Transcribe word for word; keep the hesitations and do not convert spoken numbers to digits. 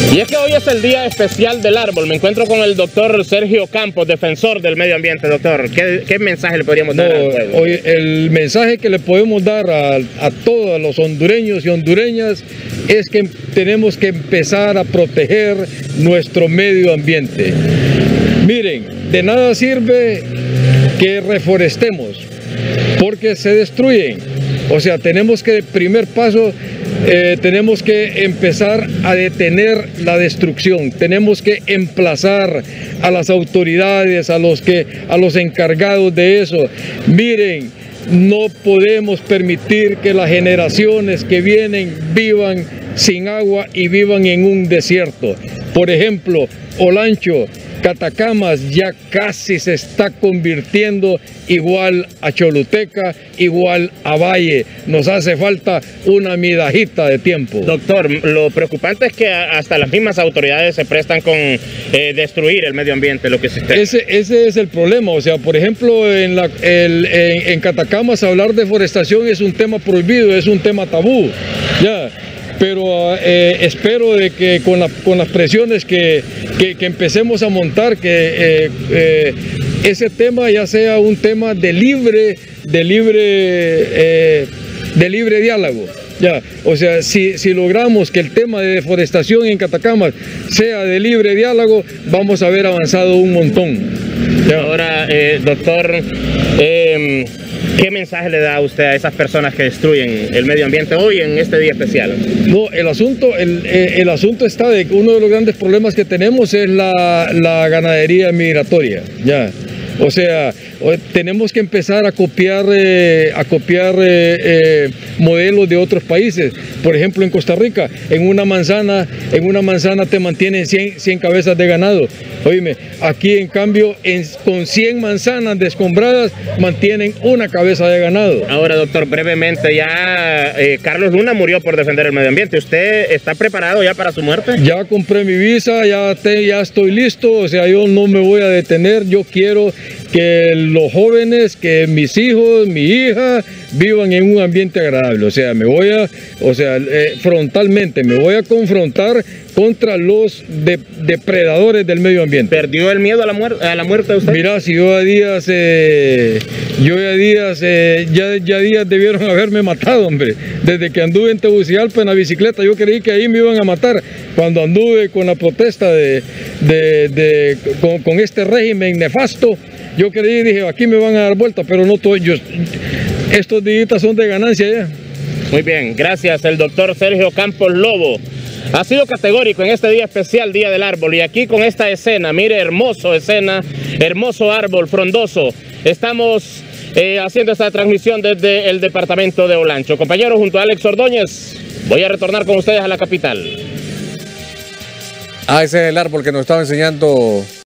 Y es que hoy es el Día Especial del Árbol. Me encuentro con el doctor Sergio Campos, defensor del medio ambiente. Doctor, ¿qué, qué mensaje le podríamos dar no, al pueblo? Hoy el mensaje que le podemos dar a, a todos los hondureños y hondureñas es que tenemos que empezar a proteger nuestro medio ambiente. Miren, de nada sirve que reforestemos, porque se destruyen. O sea, tenemos que, primer paso, eh, tenemos que empezar a detener la destrucción. Tenemos que emplazar a las autoridades, a los, que, a los encargados de eso. Miren, no podemos permitir que las generaciones que vienen vivan sin agua y vivan en un desierto. Por ejemplo, Olancho, Catacamas ya casi se está convirtiendo igual a Choluteca, igual a Valle. Nos hace falta una midajita de tiempo. Doctor, lo preocupante es que hasta las mismas autoridades se prestan con eh, destruir el medio ambiente, lo que se está... Ese, ese es el problema. O sea, por ejemplo, en, la, el, en, en Catacamas hablar de forestación es un tema prohibido, es un tema tabú. Ya. Pero eh, espero de que con, la, con las presiones que, que, que empecemos a montar, que eh, eh, ese tema ya sea un tema de libre, de libre, eh, de libre diálogo. Ya, o sea, si, si logramos que el tema de deforestación en Catacamas sea de libre diálogo, vamos a haber avanzado un montón. Ya. Ahora, eh, doctor, eh, ¿qué mensaje le da a usted a esas personas que destruyen el medio ambiente hoy en este día especial? No, el asunto, el, el asunto está de que uno de los grandes problemas que tenemos es la, la ganadería migratoria. Ya. O sea, tenemos que empezar a copiar, eh, a copiar eh, eh, modelos de otros países. Por ejemplo, en Costa Rica, en una manzana, en una manzana te mantienen cien, cien cabezas de ganado. Oíme, aquí en cambio, en, con cien manzanas descombradas, mantienen una cabeza de ganado. Ahora, doctor, brevemente, ya eh, Carlos Luna murió por defender el medio ambiente. ¿Usted está preparado ya para su muerte? Ya compré mi visa, ya, te, ya estoy listo, o sea, yo no me voy a detener. Yo quiero que los jóvenes, que mis hijos, mi hija, vivan en un ambiente agradable. O sea, me voy a, o sea, eh, frontalmente me voy a confrontar contra los de, depredadores del medio ambiente. ¿Perdió el miedo a la, muer a la muerte de usted? Mira, si yo a días, eh, yo a días, eh, ya, ya días debieron haberme matado, hombre. Desde que anduve en Tegucigalpa en la bicicleta, yo creí que ahí me iban a matar. Cuando anduve con la protesta de, de, de con, con este régimen nefasto, yo creí y dije, aquí me van a dar vuelta, pero no todo. Yo, estos días son de ganancia ya. Muy bien, gracias. El doctor Sergio Campos Lobo ha sido categórico en este día especial, Día del Árbol. Y aquí con esta escena, mire, hermoso escena, hermoso árbol frondoso. Estamos eh, haciendo esta transmisión desde el departamento de Olancho. Compañeros, junto a Alex Ordóñez, voy a retornar con ustedes a la capital. Ah, ese es el árbol que nos estaba enseñando